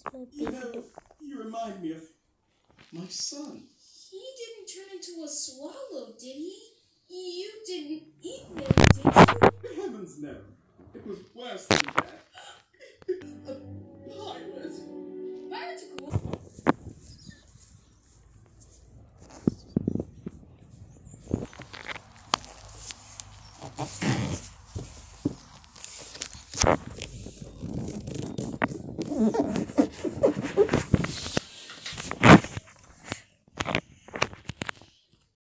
my baby. You remind me of my son. He didn't turn into a swallow, did he? You didn't eat him, did you? Heavens no. It was worse than that. A pirate. Pirates are cool. Mm-hmm.